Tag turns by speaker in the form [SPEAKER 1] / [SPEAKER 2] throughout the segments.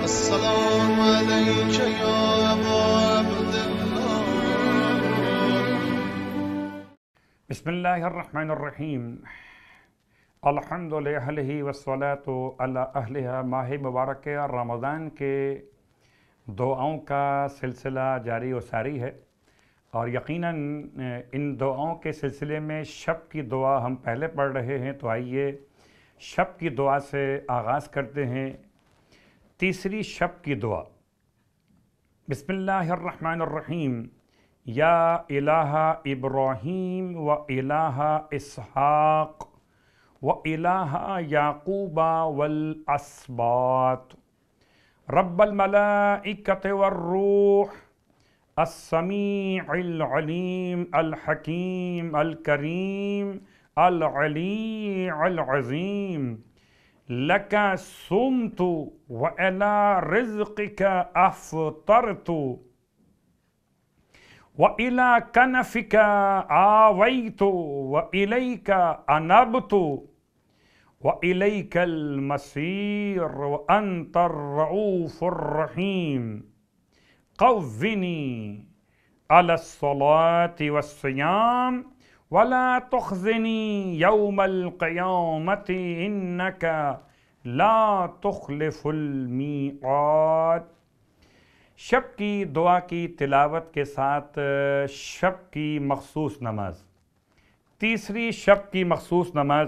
[SPEAKER 1] السلام عليك يا أبا عبد الله.
[SPEAKER 2] بسم اللہ الرحمن الرحیم. الحمد للہ والصلاۃ علی اہلہا. ماہ مبارک رمضان کے دعاؤں کا سلسلہ جاری و ساری ہے، اور یقیناً ان دعاؤں کے سلسلے میں شب کی دعا ہم پہلے پڑھ رہے ہیں، تو آئیے شب کی دعا سے آغاز کرتے ہیں. تیسری شب کی دعا. بسم اللہ الرحمن الرحیم. یا الہ ابراہیم و الہ اسحاق و الہ یعقوب والاسباط رب الملائکۃ والروح السمیع العلیم الحکیم الکریم العلی العظیم لک صمت وإلی رزقک افطرت وإلی کنفک آویت وإلیک انبت وإلیک المصیر وأنت الرؤوف الرحیم قوّنی علی الصلاة والصیام ولا تخزنی یوم القیامت انک لا تخلف المیعاد. شب کی دعا کی تلاوت کے ساتھ شب کی مخصوص نماز. تیسری شب کی مخصوص نماز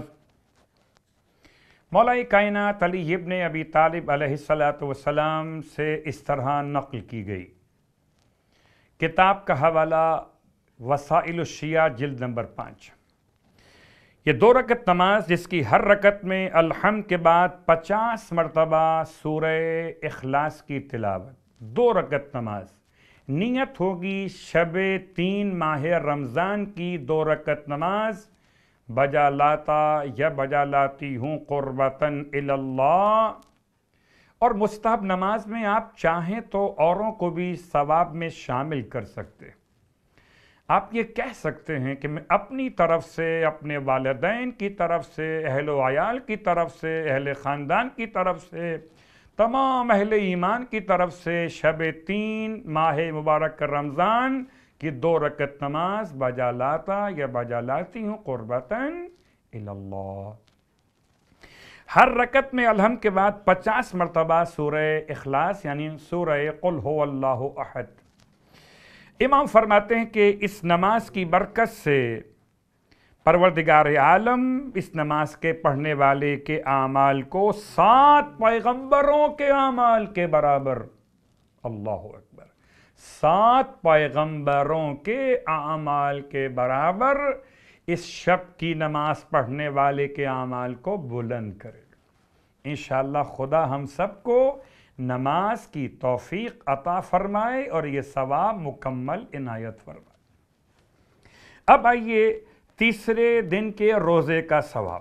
[SPEAKER 2] مولا کائنات علی ابن ابی طالب علیہ السلام سے اس طرح نقل کی گئی. کتاب کا حوالہ وسائل الشیعہ جلد نمبر 5. یہ 2 رکعت نماز جس کی ہر رکعت میں الحمد کے بعد 50 مرتبہ سورہ اخلاص کی تلاوت. 2 رکعت نماز. نیت ہوگی شب 3 ماہ رمضان کی 2 رکعت نماز بجا لاتا یا بجا لاتی ہوں قربتاً الی اللہ. اور مستحب نماز میں آپ چاہیں تو اوروں کو بھی ثواب میں شامل کر سکتے. آپ یہ کہہ سکتے ہیں کہ میں اپنی طرف سے، اپنے والدین کی طرف سے، اہل و عیال کی طرف سے، اہل خاندان کی طرف سے، تمام اہل ایمان کی طرف سے شب 3 ماہ مبارک رمضان کی 2 رکعت نماز بجا لاتا یا بجا لاتی ہوں قربتاً الی اللہ. ہر رکعت میں الحمد کے بعد 50 مرتبہ سورہ اخلاص یعنی سورہ قل هو اللہ احد. امام فرماتے ہیں کہ اس نماز کی برکت سے پروردگار عالم اس نماز کے پڑھنے والے کے اعمال کو 7 پیغمبروں کے اعمال کے برابر، اللہ اکبر، 7 پیغمبروں کے اعمال کے برابر اس شب کی نماز پڑھنے والے کے اعمال کو بلند کرے گا. انشاءاللہ خدا ہم سب کو نماز کی توفیق عطا فرمائے اور یہ ثواب مکمل عنایت فرمائے. اب آئیے تیسرے دن کے روزے کا ثواب.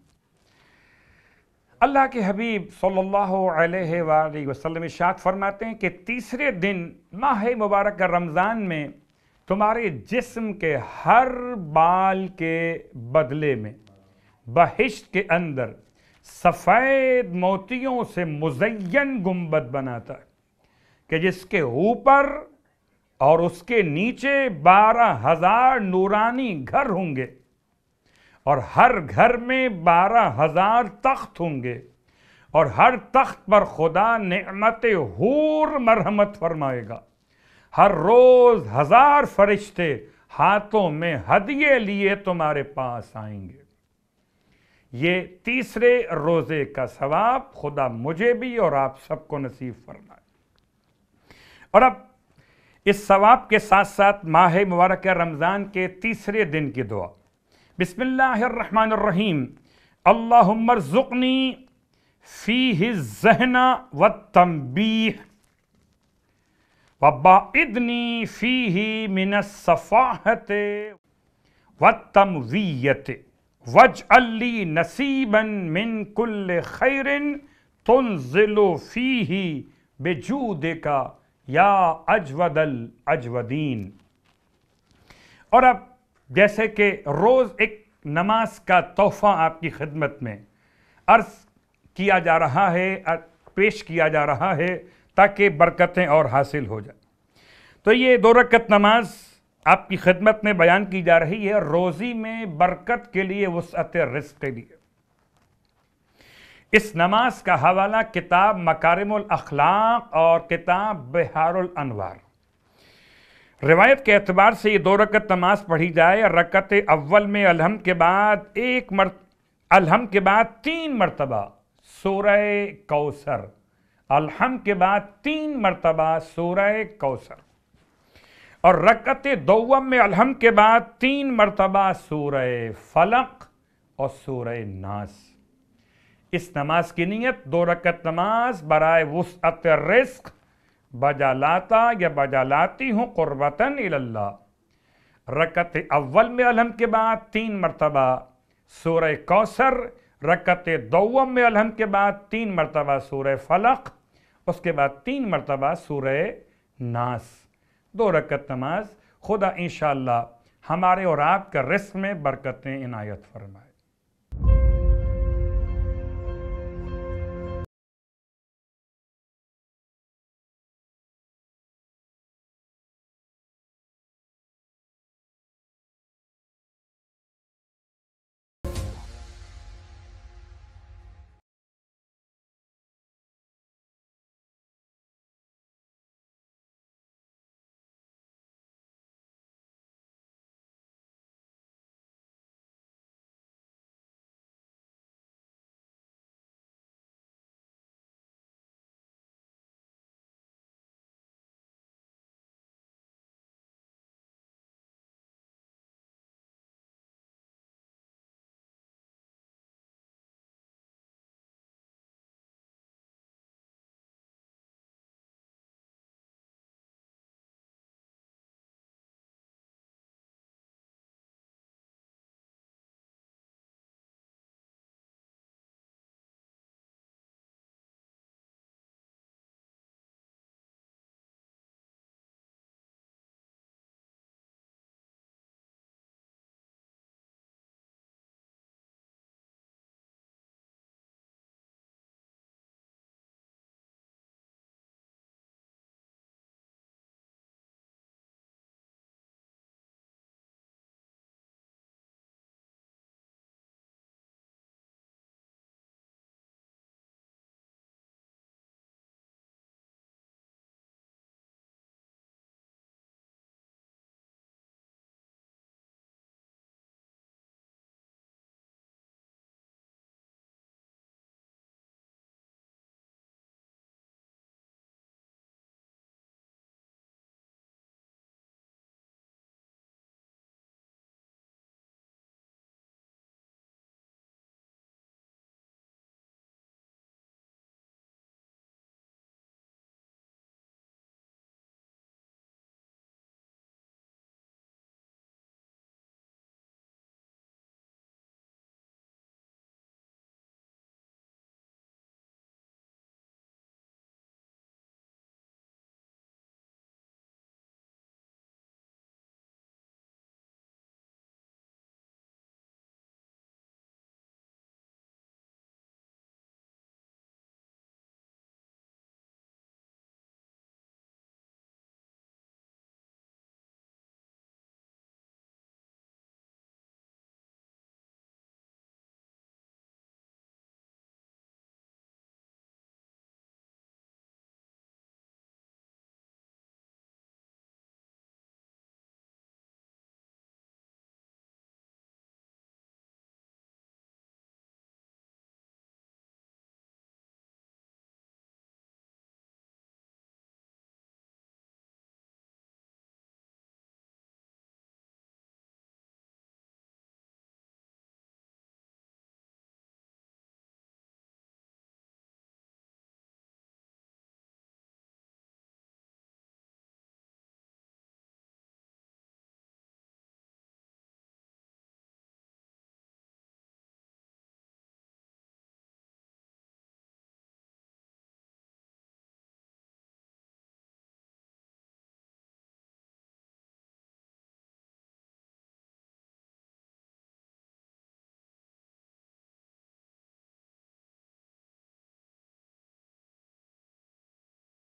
[SPEAKER 2] اللہ کے حبیب صلی اللہ علیہ وآلہ وسلم ارشاد فرماتے ہیں کہ تیسرے دن ماہ مبارک رمضان میں تمہارے جسم کے ہر بال کے بدلے میں بہشت کے اندر سفید موتیوں سے مزین گنبد بناتا ہے کہ جس کے اوپر اور اس کے نیچے 12,000 نورانی گھر ہوں گے، اور ہر گھر میں 12,000 تخت ہوں گے، اور ہر تخت پر خدا نعمت حور مرحمت فرمائے گا. ہر روز 1000 فرشتے ہاتھوں میں ہدیے لیے تمہارے پاس آئیں گے. یہ تیسرے روزے کا ثواب خدا مجھے بھی اور آپ سب کو نصیب فرمائے. اور اب اس ثواب کے ساتھ ساتھ ماہ مبارک رمضان کے تیسرے دن کی دعا. بسم اللہ الرحمن الرحیم. اللہم ارزقنی فیہ الذہن والتنبیہ وباعدنی فیہ من الصفاحۃ والتمویۃ واجعل لی نصیبا من کل خیر تنزل فیہ بجودک یا اجود الاجودین. اور اب جیسے کہ روز ایک نماز کا تحفہ آپ کی خدمت میں عرض کیا جا رہا ہے، پیش کیا جا رہا ہے تاکہ برکتیں اور حاصل ہو جائیں۔ تو یہ 2 رکعت نماز آپ کی خدمت میں بیان کی جا رہی ہے روزی میں برکت کے لیے، وسعت رزق کے لیے۔ اس نماز کا حوالہ کتاب مکارم الاخلاق اور کتاب بحار الانوار۔ روایت کے اعتبار سے یہ 2 رکعت نماز پڑھی جائے، رکعت اول میں الحمد کے بعد 3 مرتبہ سورہ کوثر، الحمد کے بعد 3 مرتبہ سورہ کوثر، اور رکعت دوم میں الحمد کے بعد 3 مرتبہ سورہ فلق اور سورہ ناس۔ اس نماز کی نیت 2 رکعت نماز برائے وسعت رزق، بجا لاتا یا بجا لاتی ہوں قربتاً اللہ۔ رکعت اول میں الحمد کے بعد 3 مرتبہ سورہ کوثر، رکعت دوم میں الحمد کے بعد 3 مرتبہ سورہ فلق، اس کے بعد 3 مرتبہ سورہ ناس۔ 2 رکعت نماز۔ خدا انشاءاللہ ہمارے اور آپ کا رزق میں برکتیں عنایت فرمائے۔